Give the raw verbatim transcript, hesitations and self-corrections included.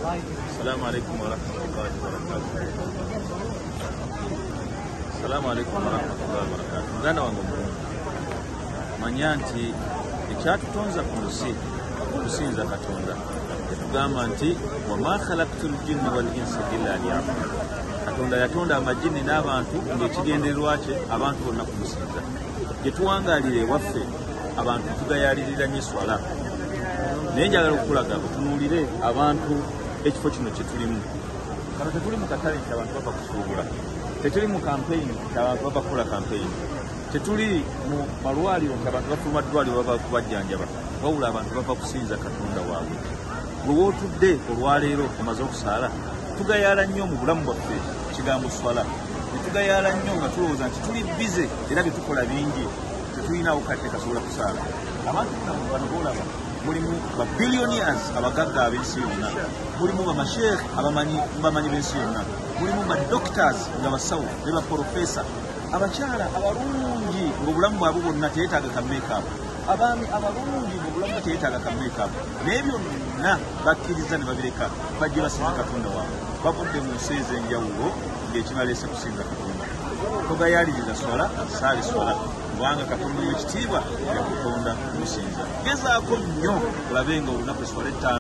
Assalamu alaikum wa rahmatullahi wa barakatuh. Assalamu alaikum wa rahmatullahi wa barakatuh. Muganda wange manya nti ekyatutonza ku nsi okusinza Katonda. Tugamba nti wa ma khalaqtul jinna wal insa illa liya'budun. Katonda yatonda amajini n'abantu ng'ekigendererwa kye abantu bonna kumusinza. Gye tuwangalire waffe abantu tugayalirira nnyo swala. Naye njagala okulaga tunuulire abantu ekifo kino kye tulimu. Kano tetuli mu katale nti abantu bava kusuubula. Tetuli mu kampeyini nti abantu bava kukola kampeyini. Tetuli mu malwaliro nti abantu bafuluma ddwaliro bava kubajjanjaba. Wabula abantu bava kusinza Katonda waabwe. Bwe wootudde olwaleero omaze okusaala tugayaala nnyo mu bulamu bwaffe kigambo swala. Ne tugayaala nnyo nga tulowooza nti tuli bize era bye tukola bingi tetulinawo kate kasobola kusaala. Abantu bano boolaba mulimu ba billionaires abagagga ab'ensi yonna, mulimu bamasheekh abamanyi bamanyi b'ensi yonna, mulimu ba doctors nga basawo ne baprofesa, abakyala abalungi ng'obulamu bwabwe bwonna teyeetaaga ka makeup, abaami abalungi ng'obulamu teyeetaaga ka makeup. Naye byonna bakkiriza ne babireka bajje basinza Katonda waabwe. Bavudde mu nsi ez'enjawulo ng'ekibaleese kusinza Katonda. Togayaliriza swala, saali swala kubanga Katonda w'ekitiibwa yakutonda kumusinza. Gezaako nnyo olabe nga olunaku eswala ettaano